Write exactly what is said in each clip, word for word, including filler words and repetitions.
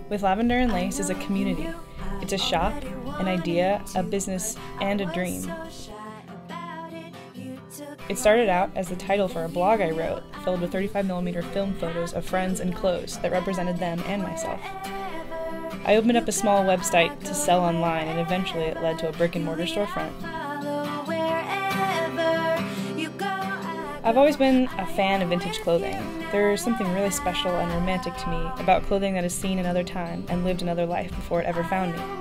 With Lavender and Lace is a community. It's a shop, an idea, a business, and a dream. It started out as the title for a blog I wrote, filled with thirty-five millimeter film photos of friends and clothes that represented them and myself. I opened up a small website to sell online, and eventually it led to a brick-and-mortar storefront. I've always been a fan of vintage clothing. There's something really special and romantic to me about clothing that has seen another time and lived another life before it ever found me.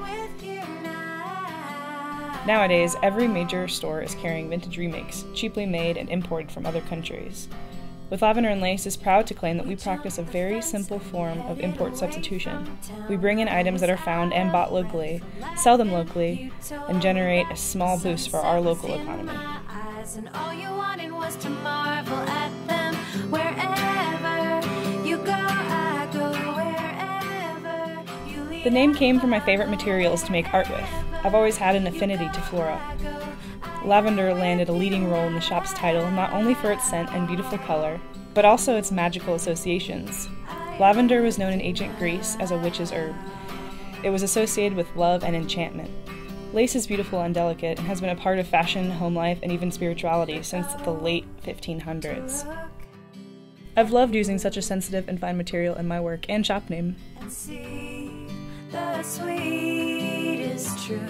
Nowadays, every major store is carrying vintage remakes, cheaply made and imported from other countries. With Lavender and Lace is proud to claim that we practice a very simple form of import substitution. We bring in items that are found and bought locally, sell them locally, and generate a small boost for our local economy. The name came from my favorite materials to make art with. I've always had an affinity to flora. Lavender landed a leading role in the shop's title, not only for its scent and beautiful color, but also its magical associations. Lavender was known in ancient Greece as a witch's herb. It was associated with love and enchantment. Lace is beautiful and delicate and has been a part of fashion, home life, and even spirituality since the late fifteen hundreds. I've loved using such a sensitive and fine material in my work and shop name. The sweetest truth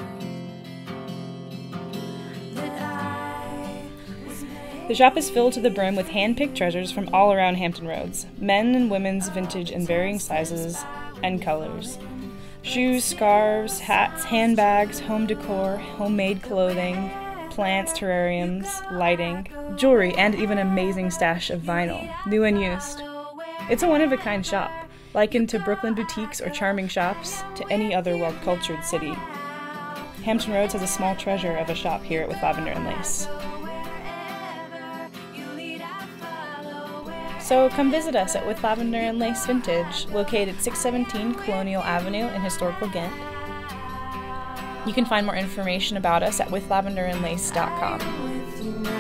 that I was made. The shop is filled to the brim with hand-picked treasures from all around Hampton Roads, men and women's vintage in varying sizes and colors. Shoes, scarves, hats, handbags, home decor, homemade clothing, plants, terrariums, lighting, jewelry, and even an amazing stash of vinyl, new and used. It's a one-of-a-kind shop, likened to Brooklyn boutiques or charming shops to any other well-cultured city. Hampton Roads has a small treasure of a shop here at With Lavender and Lace. So come visit us at With Lavender and Lace Vintage, located at six seventeen Colonial Avenue in historical Ghent. You can find more information about us at with lavender and lace dot com.